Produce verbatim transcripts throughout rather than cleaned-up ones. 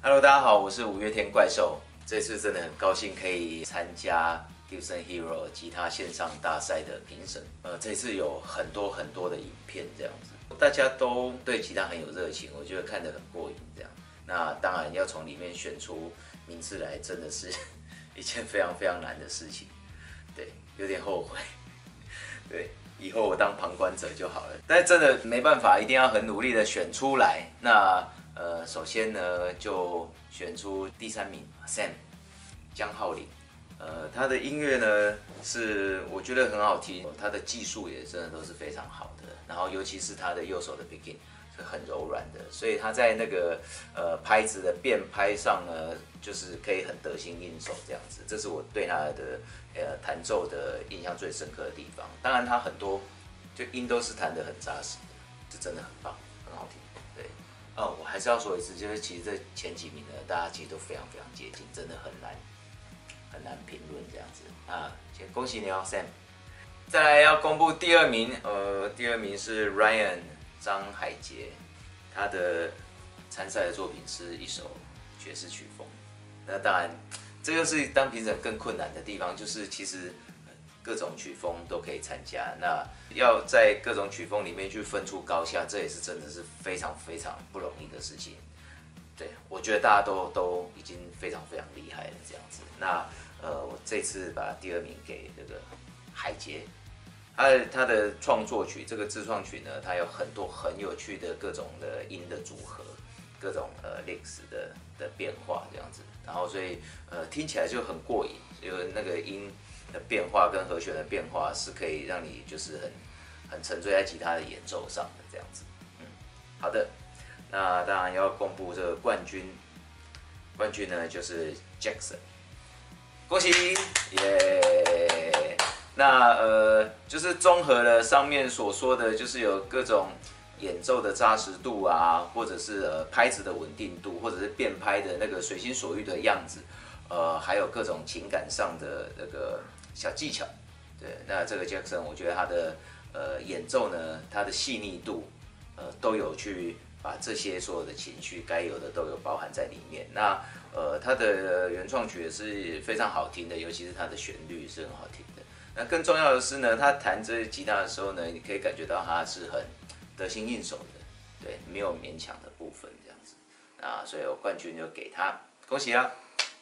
Hello， 大家好，我是五月天怪兽。这次真的很高兴可以参加 Gibson Hero 吉他线上大赛的评审。呃，这次有很多很多的影片这样子，大家都对吉他很有热情，我觉得看得很过瘾这样。那当然要从里面选出名次来，真的是一件非常非常难的事情。对，有点后悔。对，以后我当旁观者就好了。但是真的没办法，一定要很努力的选出来。那呃，首先呢，就选出第三名 Sam 江浩林。呃，他的音乐呢是我觉得很好听，他的技术也真的都是非常好的。然后尤其是他的右手的 picking 是很柔软的，所以他在那个呃拍子的变拍上呢，就是可以很得心应手这样子。这是我对他的呃弹奏的印象最深刻的地方。当然他很多就音都是弹得很扎实的，是真的很棒，很好听。对。哦，我还是要说一次，就是其实这前几名呢，大家其实都非常非常接近，真的很难很难评论这样子啊。先恭喜你哦 ，Sam。再来要公布第二名，呃，第二名是 Ryan 张海杰，他的参赛的作品是一首爵士曲风。那当然，这就是当评审更困难的地方，就是其实各种曲风都可以参加，那要在各种曲风里面去分出高下，这也是真的是非常非常不容易的事情。对，我觉得大家都都已经非常非常厉害了这样子。那呃，我这次把第二名给这个海杰，他的他的创作曲，这个自创曲呢，它有很多很有趣的各种的音的组合，各种呃 licks 的的变化这样子，然后所以呃听起来就很过瘾，有那个音的变化跟和弦的变化是可以让你就是很很沉醉在吉他的演奏上的这样子。嗯，好的，那当然要公布这个冠军，冠军呢就是 Jackson， 恭喜耶！那呃就是综合了上面所说的，就是有各种演奏的扎实度啊，或者是呃拍子的稳定度，或者是变拍的那个随心所欲的样子，呃还有各种情感上的那个小技巧。对，那这个 Jackson 我觉得他的呃演奏呢，他的细腻度，呃都有去把这些所有的情绪该有的都有包含在里面。那呃他的原创曲也是非常好听的，尤其是他的旋律是很好听的。那更重要的是呢，他弹这吉他的时候呢，你可以感觉到他是很得心应手的，对，没有勉强的部分这样子。啊，所以我冠军就给他，恭喜啦！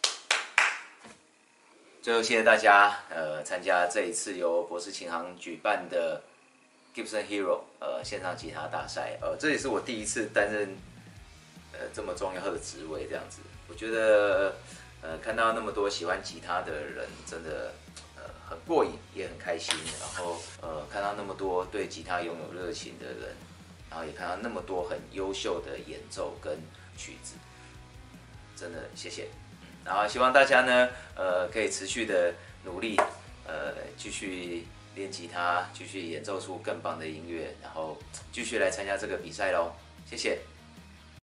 最后谢谢大家，呃，参加这一次由博士琴行举办的 Gibson Hero 呃线上吉他大赛，呃，这也是我第一次担任呃这么重要的职位这样子。我觉得呃看到那么多喜欢吉他的人，真的。很过瘾，也很开心。然后呃，看到那么多对吉他拥有热情的人，然后也看到那么多很优秀的演奏跟曲子，真的谢谢。然后希望大家呢，呃，可以持续的努力，呃，继续练吉他，继续演奏出更棒的音乐，然后继续来参加这个比赛喽。谢谢。